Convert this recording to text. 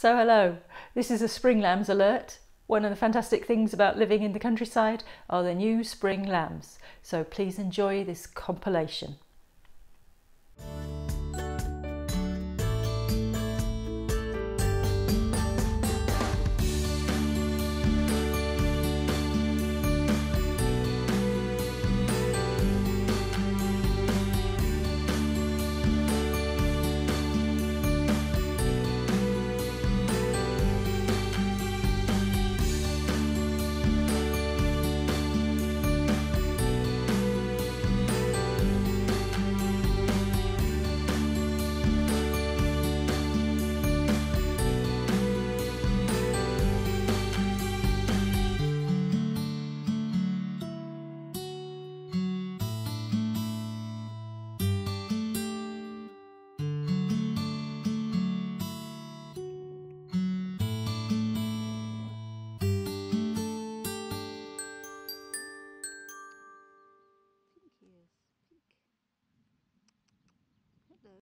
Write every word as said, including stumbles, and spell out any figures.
So hello, this is a spring lambs alert. One of the fantastic things about living in the countryside are the new spring lambs, so please enjoy this compilation.